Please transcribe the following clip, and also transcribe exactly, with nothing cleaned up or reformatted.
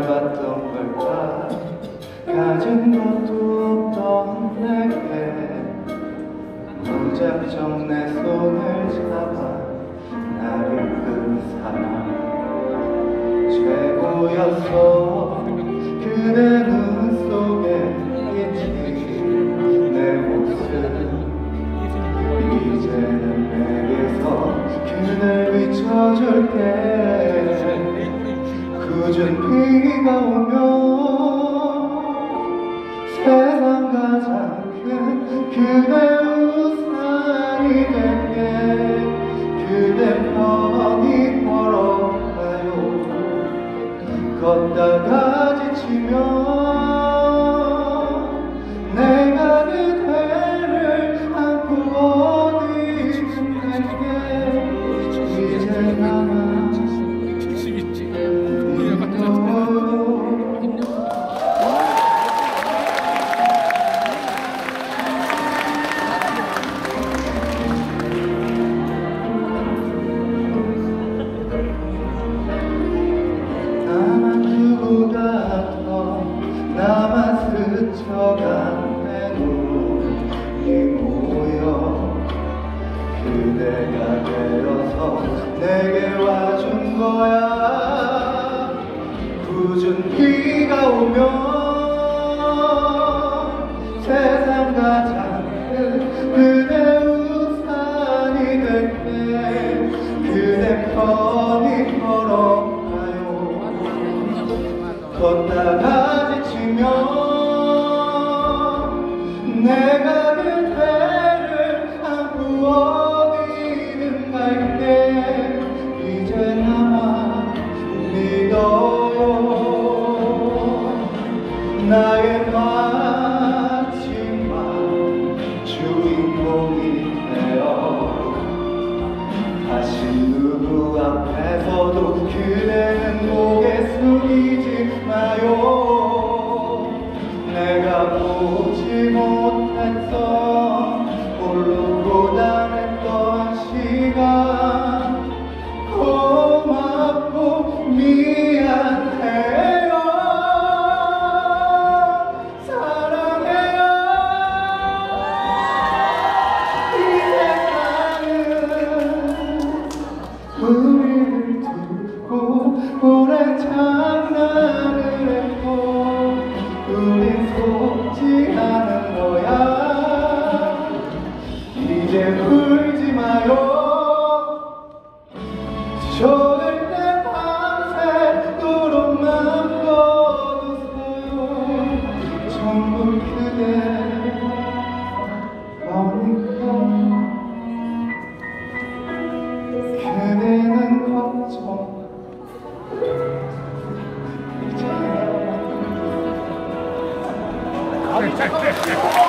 닮았던 걸까? 가진 것도 없던 내게 무작정 내 손을 잡아 나를 끈 사람 최고였어. 그대 눈 속에 비친 내 모습 이제는 내게서 그댈 비춰줄게. 굳은 비가 오면 세상 가장 큰 그대 우산이 될게. 그대 편히 걸어가요. 걷다가 지치면 내가 그대를 안고 어디쯤 갈게. 이제 나만 나만 스쳐간 내 눈이 모여 그대가 되어서 내게 와준 거야. 굳은 비가 오면 세상 가장 큰 그대 우산이 될게. 그대 편히 걸어가요. 걷다가 지치면 내가 그대를 안고 어디든 갈게. 이제 나만 믿어요. 나의 마지막 주인공이 되어 다시 누구 앞에서도 그대는 고개 숙이지 마요. 내가 보지 못했던 홀로 고단했던 시간 고맙고 미안해요. 사랑해요. 이 세상은 우리를 두고 오랜 장난을 했고 우린 속지 않은 거야. 이제 울지 마요. 저들 때 밤새도록 맘 꺼두세요. 전부 그대 거니까. 그대는 걱정 이제